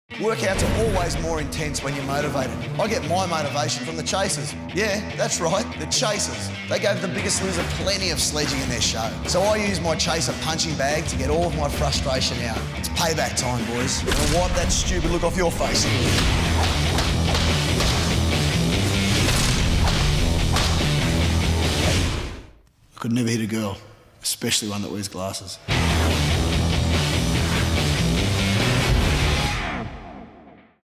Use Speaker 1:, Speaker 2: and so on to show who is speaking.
Speaker 1: Workouts are always more intense when you're motivated. I get my motivation from the chasers. Yeah, that's right, the chasers. They gave the Biggest Loser plenty of sledging in their show. So I use my chaser punching bag to get all of my frustration out. It's payback time, boys. I'll wipe that stupid look off your face. I could never hit a girl, especially one that wears glasses.